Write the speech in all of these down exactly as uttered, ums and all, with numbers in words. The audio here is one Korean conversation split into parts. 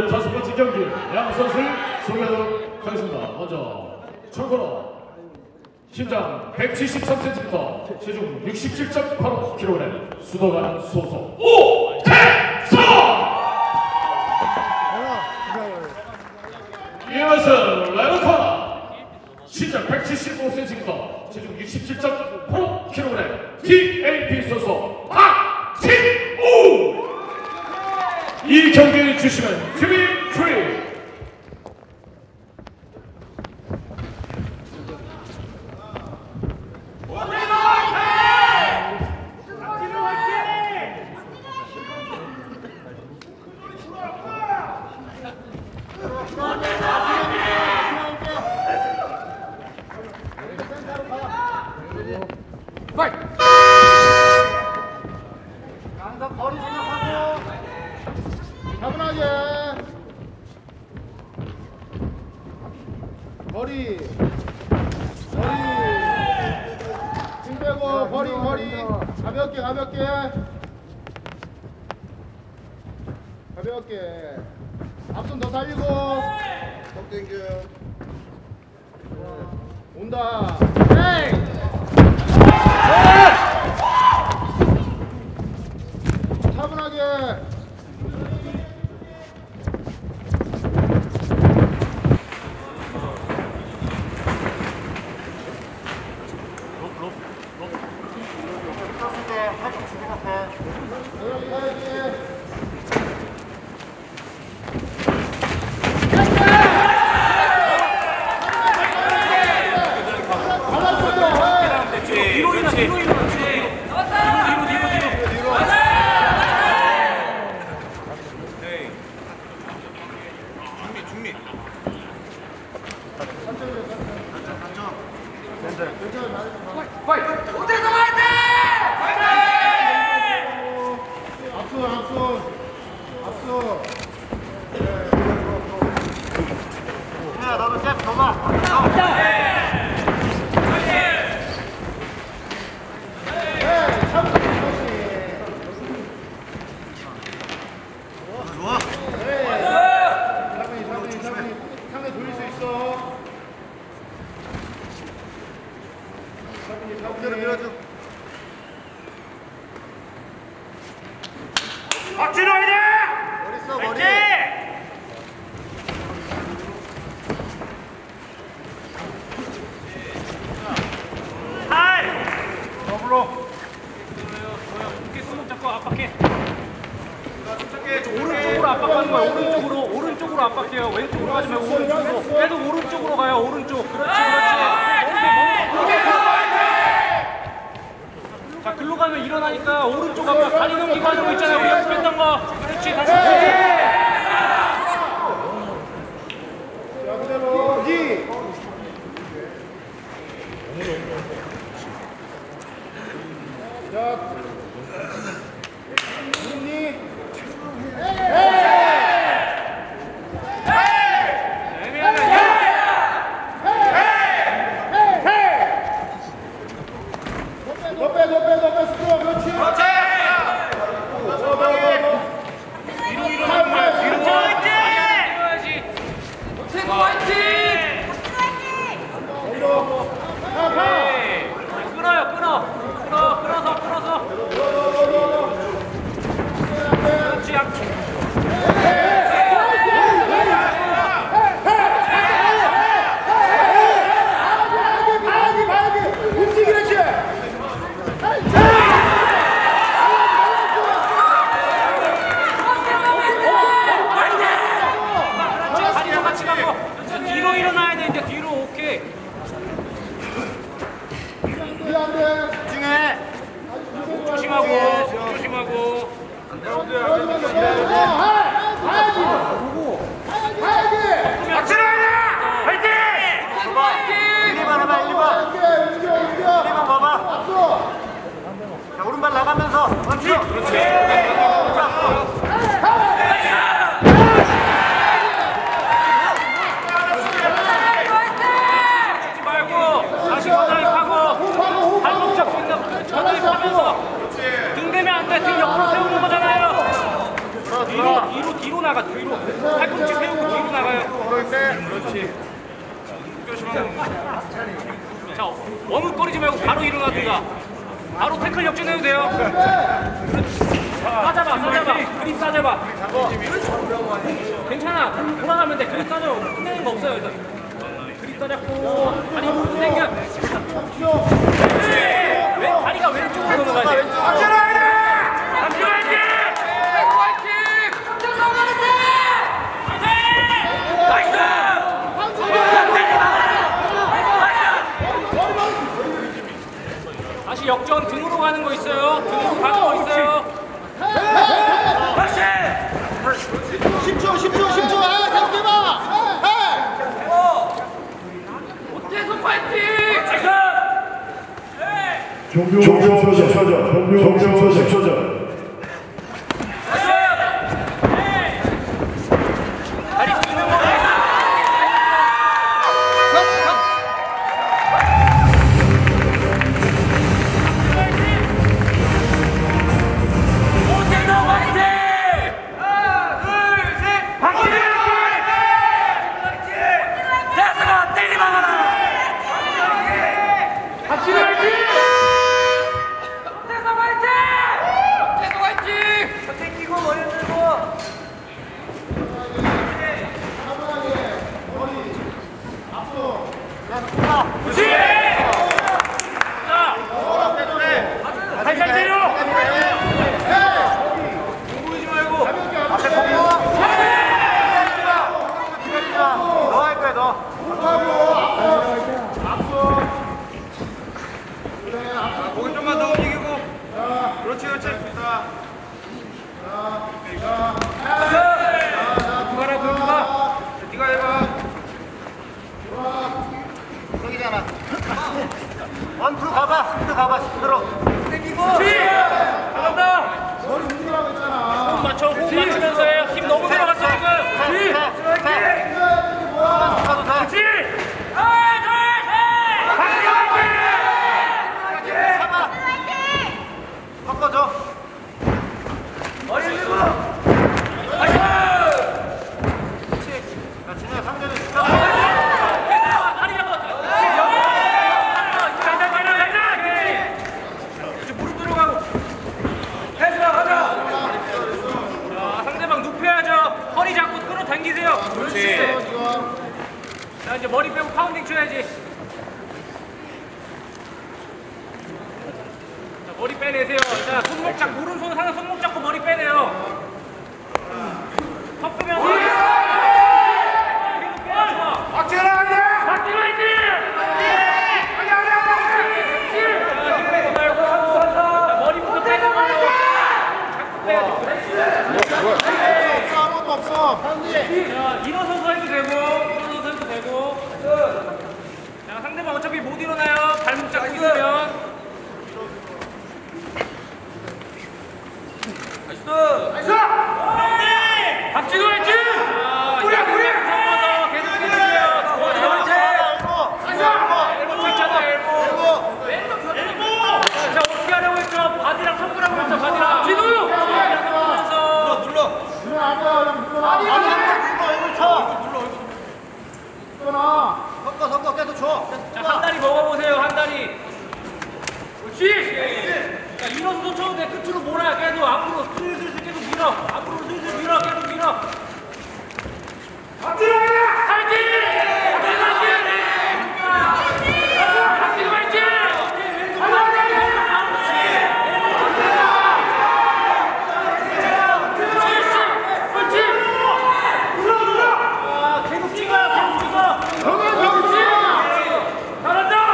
오늘 다섯 번째 경기 양 선수를 소개하도록 하겠습니다. 먼저 참고로 신장 백칠십삼 센티미터, 체중 육십칠 점 팔오 킬로그램, 수도관 소속 오태성! 이어서 라이벌 코너 신장 백칠십오 센티미터, 체중 육십칠 점 팔오 킬로그램, 티에이피 소속 박진우! 이 경기를 주시면 디미트리! 항상 거리 생각하고 차분하게 거리 거리 힘 빼고 거리 거리 가볍게 가볍게 가볍게 앞손 더 살리고 턱 당겨 온다 헤이 차분하게 떴을 때 팔뚝 주기 같아 여기 가야지 뒤로 이나 뒤로 이나 그렇지. 뒤로 뒤로 뒤로 뒤로. 에이. 중립 중립. 단점 단점 단점 괜찮아 파이트. 오대성 파이트! 파이트! 앞손 앞손 앞손 야 너도 잽 줘봐 좋아. 상대 상대 상대 상대 돌릴 수 있어. 상대 상대 밀어줘. 박진우 화이팅! 머리 써 머리. 하이! 더블로. 어깨 수목 잡고 압박해. 오른쪽으로 압박하는 거야. 오른쪽으로 오른쪽으로 압박해요. 왼쪽으로 가지 말고 오른쪽으로. 계속 오른쪽으로 가요. 오른쪽. 그렇지, 그렇지. 자, 글로 가면 일어나니까 오른쪽 압박. 다리 넘기고 하는 거 있잖아요. 우리 연습했던 거. 그렇지, 다시. 자 그대로 이. 자. 니. 더 빼, 더 빼, 더 빼, 스크롤, 그렇지. 그렇지. 더, 더, 더, 더. 뒤로 일어나면 뒤로. 화이팅! 태국 화이팅! 뒤로. 가, 가. 끊어요, 끊어. 끊어, 끊어서, 끊어서. 그렇지, 양쪽. 봐야지, 봐야지. 움직이랬지. 다리랑 같이 가고. 뒤로 일어나야 돼, 이제 뒤로. 오케이. 안 돼. 집중해. 조심하고, 조심하고. 박진호야! 화이팅! 일, 이번 해봐, 일, 이번. 일, 이번 봐봐. 자, 오른발 나가면서. 그렇지. 그렇지. 치지 말고, 다시 원활하고, 발목 잡고 있는 전환이 하면서 등 대면 안 돼. 등 옆으로 세우는 거잖아요. 뒤로, 뒤로, 뒤로 나가 뒤로 팔꿈치 세우고 뒤로 나가요. 그렇지. 자, 머뭇거리지 말고 바로 일어나든가. 바로 태클 역전해도 돼요. 싸잡아, 싸잡아. 그립 싸잡아. 괜찮아. 돌아가면 돼. 그립 싸잡아. 끝내는 거 없어요. 일단. 그립 싸잡고 다리 모두 당겨. 왼 다리가 왼쪽으로 넘어가야 돼. 다시 역전 등으로 가는 거 있어요. 등으로 가는 거 있어요. 십 초 십 초 십 초 아 계속 해봐. 계속 파이팅! 종료 십 초 전. 종료 십 초 전. 고개 좀만 더 움직이고. 그렇지, 그렇지. 자, 누가라, 누가? 네가 해봐. 여기잖아. 원투 가봐, 스피드 가봐, 스피드로. 땡기고. 잘한다. 호흡 맞춰, 호흡 맞추면서 해. 힘 너무 들어갔어 지금. 그렇지. 꺾어줘. 머리 밀고. 그렇지. 자, 진우야, 상대는 진짜. 다리 잡아. 가자, 가자, 가자. 그렇지. 무릎 들어가고. 패스라 가자. 자, 상대방 눕혀야죠. 허리 잡고 끌어당기세요. 그렇지. 자, 이제 머리 빼고 파운딩 쳐야지. 머리 빼내세요. 자, 손목 잡고, 오른손 하나 손목 잡고 머리 빼내요. 섞으면서. 계속 빼요. 좋아. 박재라 화이팅! 박진호 화이팅! 자, 힘 빼고 말고. 자, 머리부터 빼는 걸로. 자꾸 빼야 돼. 없어, 아무것도 없어. 자, 일어서서 해도 되고, 일어서서 해도 되고. 자, 상대방 어차피 못 일어나요. 발목 잡고 있으면. 박진호 화이팅! 야구를 섞어서 계속 해주세요. 엘보 있잖아, 엘보. 자, 어떻게 하려고 했죠? 바디랑 섞으라고 했죠, 바디랑. 진우! 섞으면서. 눌러, 눌러. 아니, 얼굴 쳐. 섞어, 섞어, 계속 줘. 자, 한 다리 먹어보세요, 한 다리. 그렇지! 자, 일어서도 쳐도 돼. 끝으로 몰아. 계속 앞으로 슬슬슬 계속 밀어. 앞으로 슬슬 밀어. 계속 밀어. 박진호 화이팅! 박진호 화이팅! 박진호 화이팅! 그렇지! 눌러, 눌러! 계속 찍어. 계속 찍어. 그렇지! 잘한다!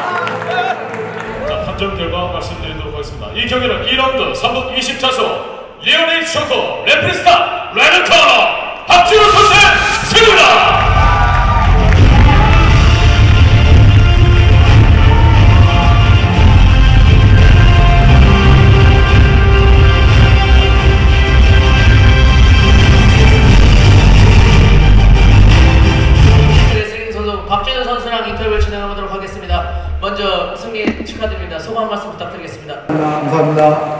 판정 결과 말씀드리도록 하겠습니다. 이 경기는 이 라운드 삼 분 이십 차수 리오넬 쇼코 레프리스타 레드 터너 박진우 선수의 승리입니다. 박진우 선수랑 인터뷰를 진행하도록 하겠습니다. 먼저 승리 축하드립니다. 소감 한 말씀 부탁드리겠습니다. 감사합니다.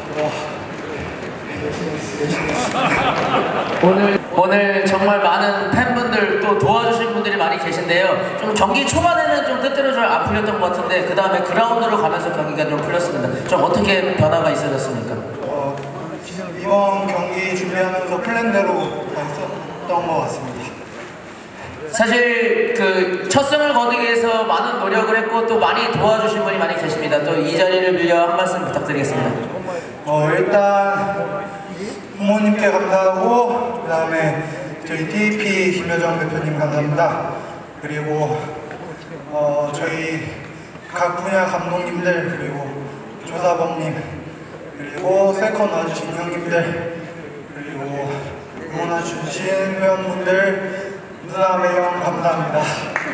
오늘 오늘 정말 많은 팬분들 또 도와주신 분들이 많이 계신데요. 좀 경기 초반에는 좀 뜻대로 잘 안 풀렸던 것 같은데 그 다음에 그라운드로 가면서 경기가 좀 풀렸습니다. 좀 어떻게 변화가 있어졌습니까? 어, 이번 경기 준비하면서 플랜대로 했었던 것 같습니다. 사실 그 첫 승을 거두기 위해서 많은 노력을 했고 또 많이 도와주신 분이 많이 계십니다. 또 이 자리를 빌려 한 말씀 부탁드리겠습니다. 어, 일단 부모님께 감사하고 그 다음에 저희 티에이피 김여정 대표님 감사합니다. 그리고 어, 저희 각 분야 감독님들 그리고 조사범님 그리고 세컨 와주신 형님들 그리고 응원해주신 회원분들 누나 매형 감사합니다.